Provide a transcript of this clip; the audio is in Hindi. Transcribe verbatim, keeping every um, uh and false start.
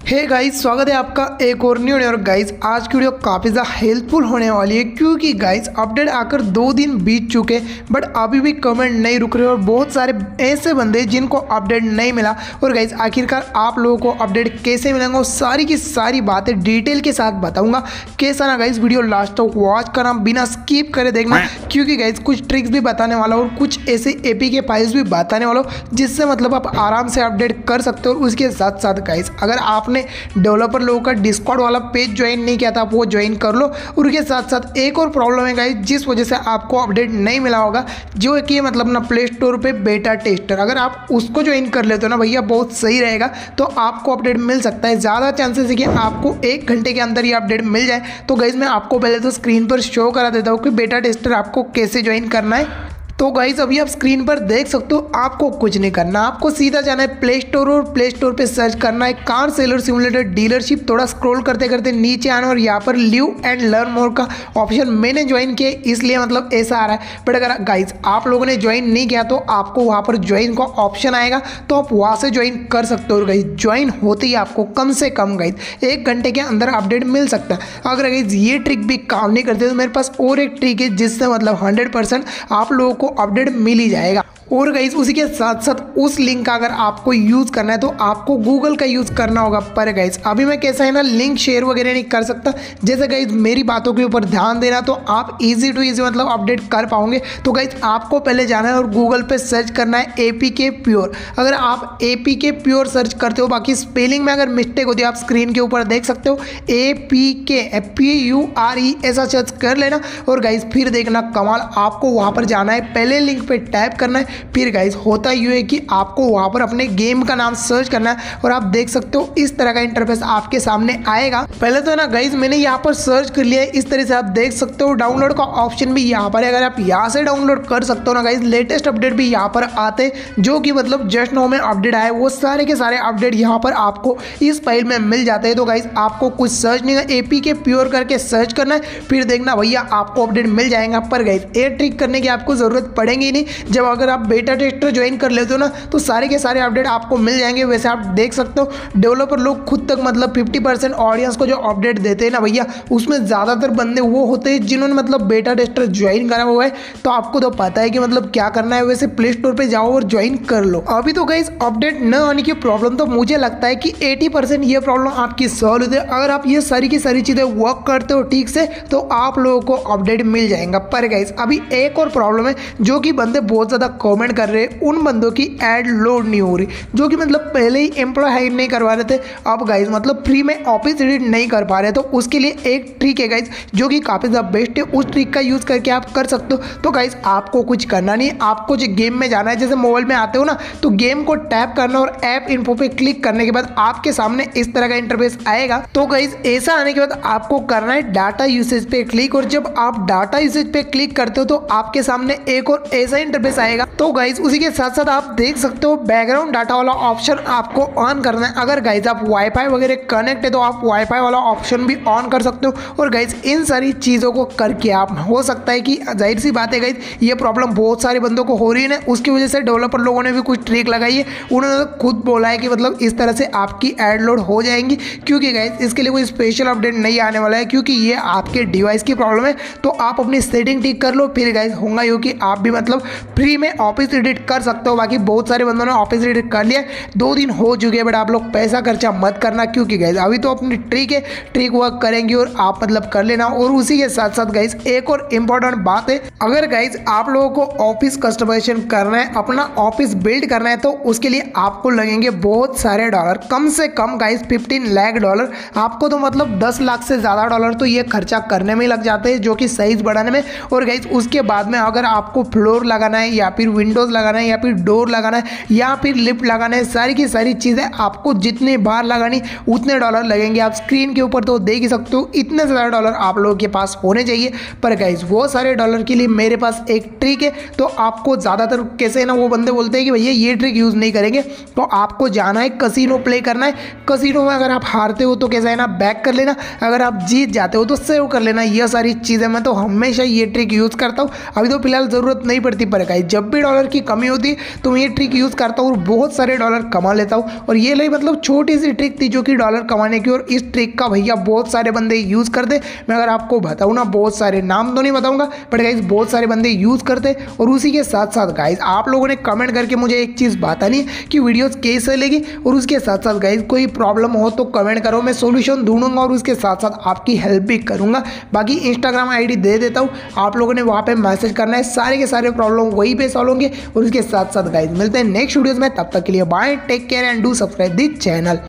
हे गाइस, स्वागत है आपका एक और न्यू और गाइस आज की वीडियो काफ़ी ज़्यादा हेल्पफुल होने वाली है क्योंकि गाइस अपडेट आकर दो दिन बीत चुके बट अभी भी कमेंट नहीं रुक रहे और बहुत सारे ऐसे बंदे जिनको अपडेट नहीं मिला। और गाइस आखिरकार आप लोगों को अपडेट कैसे मिलेंगे, सारी की सारी बातें डिटेल के साथ बताऊंगा। कैसा ना गाइस वीडियो लास्ट तक वॉच करना, बिना स्किप करे देखना क्योंकि गाइस कुछ ट्रिक्स भी बताने वाला और कुछ ऐसे एपी के फाइल्स भी बताने वाला जिससे मतलब आप आराम से अपडेट कर सकते हो। और उसके साथ साथ गाइस अगर आपने डेवलपर लोगों का डिस्कॉर्ड वाला पेज ज्वाइन नहीं किया था आप वो ज्वाइन कर लो। और उसके साथ साथ एक और प्रॉब्लम है गाइस जिस वजह से आपको अपडेट नहीं मिला होगा, जो है कि मतलब ना प्ले स्टोर पे बेटा टेस्टर, अगर आप उसको ज्वाइन कर लेते हो ना भैया बहुत सही रहेगा, तो आपको अपडेट मिल सकता है। ज़्यादा चांसेस है कि आपको एक घंटे के अंदर ये अपडेट मिल जाए। तो गाइस मैं आपको पहले तो स्क्रीन पर शो करा देता हूँ कि बेटा टेस्टर आपको कैसे ज्वाइन करना है। तो गाइस अभी आप स्क्रीन पर देख सकते हो, आपको कुछ नहीं करना, आपको सीधा जाना है प्ले स्टोर और प्ले स्टोर पे सर्च करना है कार सेलर सिमुलेटर डीलरशिप। थोड़ा स्क्रॉल करते करते नीचे आना और यहाँ पर लिव एंड लर्न मोर का ऑप्शन मैंने ज्वाइन किया इसलिए मतलब ऐसा आ रहा है। बट अगर गाइस आप लोगों ने ज्वाइन नहीं किया तो आपको वहाँ पर ज्वाइन का ऑप्शन आएगा, तो आप वहाँ से ज्वाइन कर सकते हो। गाइस ज्वाइन होते ही आपको कम से कम गाइस एक घंटे के अंदर अपडेट मिल सकता है। अगर गाइस ये ट्रिक भी काम नहीं करते तो मेरे पास और एक ट्रिक है जिससे मतलब हंड्रेड परसेंट आप लोगों को अपडेट मिल ही जाएगा। और गाइस उसी के साथ साथ उस लिंक का अगर आपको यूज़ करना है तो आपको गूगल का यूज़ करना होगा। पर गाइस अभी मैं कैसा है ना लिंक शेयर वगैरह नहीं कर सकता। जैसे गाइस मेरी बातों के ऊपर ध्यान देना तो आप इजी टू इजी मतलब अपडेट कर पाओगे। तो गाइस आपको पहले जाना है और गूगल पे सर्च करना है एपीके प्योर। अगर आप एपीके प्योर सर्च करते हो, बाकी स्पेलिंग में अगर मिस्टेक होती है आप स्क्रीन के ऊपर देख सकते हो, A P K P U R E ऐसा सर्च कर लेना। और गाइस फिर देखना कमाल, आपको वहाँ पर जाना है, पहले लिंक पे टैप करना है। फिर गाइस होता यूँ है कि आपको वहाँ पर अपने गेम का नाम सर्च करना है और आप देख सकते हो इस तरह का इंटरफेस आपके सामने आएगा। पहले तो ना गाइस मैंने यहाँ पर सर्च कर लिया है, इस तरह से आप देख सकते हो। डाउनलोड का ऑप्शन भी यहाँ पर है, अगर आप यहाँ से डाउनलोड कर सकते हो ना गाइस। लेटेस्ट अपडेट भी यहाँ पर आते हैं जो कि मतलब जस्ट नाउ में अपडेट आए, वो सारे के सारे अपडेट यहाँ पर आपको इस फाइल में मिल जाते हैं। तो गाइस आपको कुछ सर्च नहीं है, एपी के प्योर करके सर्च करना है, फिर देखना भैया आपको अपडेट मिल जाएगा। पर गाइस ये ट्रिक करने की आपको जरूरत पड़ेगी नहीं, जब अगर आप बेटा टेस्टर ज्वाइन कर लेते हो ना तो सारे के सारे अपडेट आपको मिल जाएंगे। वैसे आप देख सकते हो डेवलपर लोग खुद तक मतलब फिफ्टी परसेंट ऑडियंस को जो अपडेट देते हैं ना भैया, उसमें ज़्यादातर बंदे वो होते हैं जिन्होंने मतलब बेटा टेस्टर ज्वाइन करा हुआ है। तो आपको तो पता है कि मतलब क्या करना है। वैसे प्ले स्टोर पर जाओ और ज्वाइन कर लो। अभी तो गाइस अपडेट न आने की प्रॉब्लम तो मुझे लगता है कि एटी परसेंट ये प्रॉब्लम आपकी सॉल्व होती है। अगर आप ये सारी की सारी चीज़ें वर्क करते हो ठीक से तो आप लोगों को अपडेट मिल जाएगा। पर गाइस अभी एक और प्रॉब्लम है जो कि बंदे बहुत ज़्यादा कमेंट कर रहे हैं, उन बंदों की ऐड लोड नहीं हो रही जो कि मतलब पहले ही एम्प्लॉय हायर नहीं करवा रहे थे, अब गाइस मतलब फ्री में ऑफिस एडिट नहीं कर पा रहे। तो उसके लिए एक ट्रिक है गाइस जो कि काफ़ी ज़्यादा बेस्ट है, उस ट्रिक का यूज़ करके आप कर सकते हो। तो गाइस आपको कुछ करना नहीं, आपको जो गेम में जाना है, जैसे मोबाइल में आते हो ना तो गेम को टैप करना और ऐप इन्फो पे क्लिक करने के बाद आपके सामने इस तरह का इंटरफेस आएगा। तो गाइस ऐसा आने के बाद आपको करना है डाटा यूसेज पे क्लिक, और जब आप डाटा यूसेज पे क्लिक करते हो तो आपके सामने एक और ऐसा इंटरफेस आएगा। तो गाइस उसी के साथ साथ आप देख सकते हो बैकग्राउंड डाटा वाला ऑप्शन आपको ऑन करना है। अगर गाइस आप वाईफाई वगैरह कनेक्ट है तो आप वाईफाई वाला ऑप्शन भी ऑन कर सकते हो। और गाइस इन सारी चीज़ों को करके आप, हो सकता है कि जाहिर सी बात है गाइस ये प्रॉब्लम बहुत सारे बंदों को हो रही है ना, उसकी वजह से डेवलपर लोगों ने भी कुछ ट्रिक लगाई है। उन्होंने तो खुद बोला है कि मतलब इस तरह से आपकी ऐड लोड हो जाएंगी, क्योंकि गाइस इसके लिए कोई स्पेशल अपडेट नहीं आने वाला है, क्योंकि ये आपके डिवाइस की प्रॉब्लम है। तो आप अपनी सेटिंग ठीक कर लो, फिर गाइस होगा यूँ कि आप भी मतलब फ्री में ऑफिस एडिट कर सकते हो। बाकी बहुत सारे बंदों ने ऑफिस एडिट कर लिया, दो दिन हो चुके हैं, बट आप लोग पैसा खर्चा मत करना, क्योंकि गाइस अभी तो अपनी ट्रिक है, ट्रिक वर्क करेंगे और आप मतलब कर लेना। और उसी के साथ साथ गाइस एक और इम्पोर्टेंट बात है, अगर गाइस आप लोगों को ऑफिस कस्टमाइजेशन करना है, अपना ऑफिस बिल्ड करना है, तो उसके लिए आपको लगेंगे बहुत सारे डॉलर, कम से कम गाइस फिफ्टीन लाख डॉलर। आपको तो मतलब दस लाख से ज़्यादा डॉलर तो ये खर्चा करने में लग जाते हैं, जो कि साइज बढ़ाने में। और गाइस उसके बाद में अगर आपको फ्लोर लगाना है या फिर विंडोज़ लगाना है या फिर डोर लगाना है या फिर लिफ्ट लगाना है, सारी की सारी चीज़ें आपको जितने बार लगानी उतने डॉलर लगेंगे। आप स्क्रीन के ऊपर तो देख ही सकते हो, इतने ज़्यादा डॉलर आप लोगों के पास होने चाहिए। पर गाइस वो सारे डॉलर के लिए मेरे पास एक ट्रिक है। तो आपको ज़्यादातर कैसे ना वो बंदे बोलते हैं कि भैया ये ट्रिक यूज़ नहीं करेंगे, तो आपको जाना है कसिनो प्ले करना है। कसिनो में अगर आप हारते हो तो कैसा है ना बैक कर लेना, अगर आप जीत जाते हो तो सेव कर लेना। ये सारी चीज़ें मैं तो हमेशा ये ट्रिक यूज़ करता हूँ। अभी तो फिलहाल ज़रूरत नहीं पड़ती, पर गाइस जब भी डॉलर डॉलर की कमी होती है तो मैं ये ट्रिक यूज़ करता हूँ और बहुत सारे डॉलर कमा लेता हूँ। और ये ले मतलब छोटी सी ट्रिक थी जो कि डॉलर कमाने की, और इस ट्रिक का भैया बहुत सारे बंदे यूज़ करते। मैं अगर आपको बताऊँ ना, बहुत सारे नाम तो नहीं बताऊँगा बट गाइज बहुत सारे बंदे यूज़ करते। और उसी के साथ साथ गाइज आप लोगों ने कमेंट करके मुझे एक चीज़ बतानी कि वीडियोज़ कैसे लगी, और उसके साथ साथ गाइज कोई प्रॉब्लम हो तो कमेंट करो, मैं सोल्यूशन ढूंढूंगा और उसके साथ साथ आपकी हेल्प भी करूंगा। बाकी इंस्टाग्राम आईडी दे देता हूँ, आप लोगों ने वहाँ पे मैसेज करना है, सारे के सारे प्रॉब्लम वहीं पे सॉल्व होंगे। और उसके साथ साथ गाइज मिलते हैं नेक्स्ट वीडियोज़ में, तब तक के लिए bye, take care and do subscribe the channel.